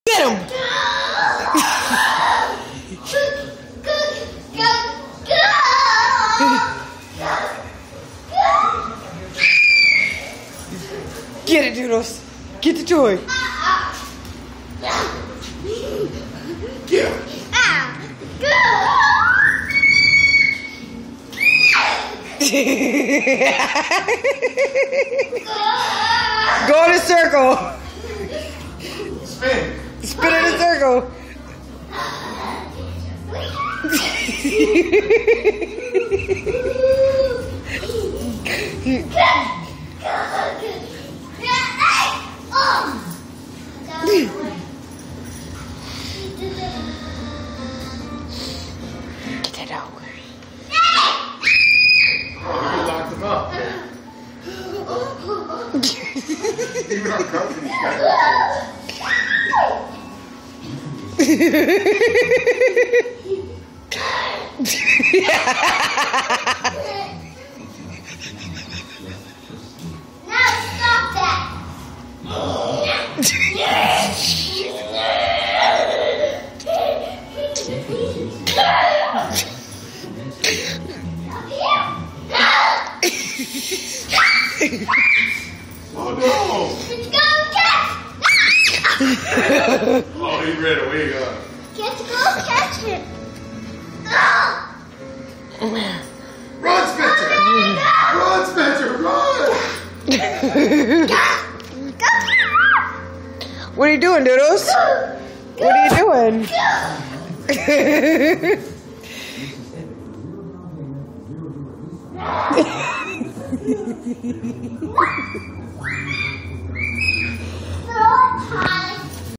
Get him! Get it, Doodles. Get the toy. Get him. Go in a circle. Spin. Spin in a circle. Get that out. Oh, you locked him up. Even our company's got it. Now stop that. Oh no! Let's go catch. Oh, he ran away, huh? Let's go catch him. Run, Spencer! Run, Spencer, run! What are you doing, Doodles? What are you doing? So tired.